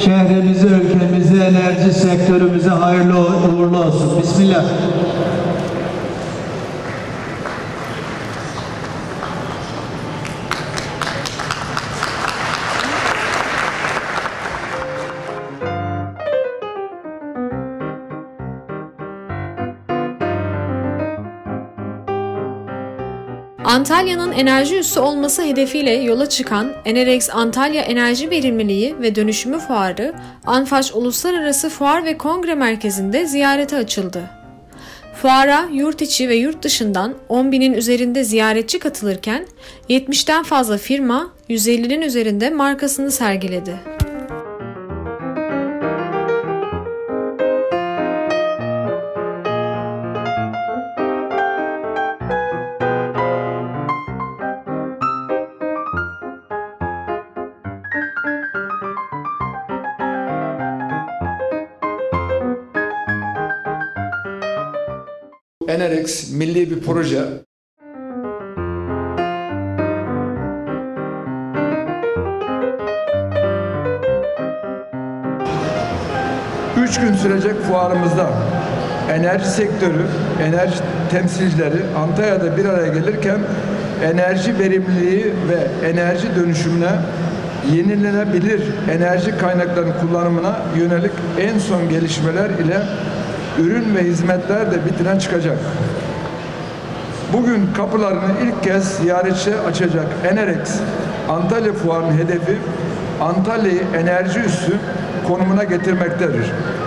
şehrimize, ülkemize, enerji sektörümüze hayırlı uğurlu olsun. Bismillah. Antalya'nın enerji üssü olması hedefiyle yola çıkan Enerex Antalya Enerji Verimliliği ve Dönüşümü Fuarı, Anfaş Uluslararası Fuar ve Kongre Merkezi'nde ziyarete açıldı. Fuara yurt içi ve yurt dışından 10.000'in üzerinde ziyaretçi katılırken 70'ten fazla firma 150'nin üzerinde markasını sergiledi. Enerex milli bir proje. Üç gün sürecek fuarımızda enerji sektörü, enerji temsilcileri Antalya'da bir araya gelirken enerji verimliliği ve enerji dönüşümüne, yenilenebilir enerji kaynaklarının kullanımına yönelik en son gelişmeler ile ürün ve hizmetler de vitrine çıkacak. Bugün kapılarını ilk kez ziyaretçiye açacak Enerex Antalya Fuarı'nın hedefi Antalya'yı enerji üssü konumuna getirmektedir.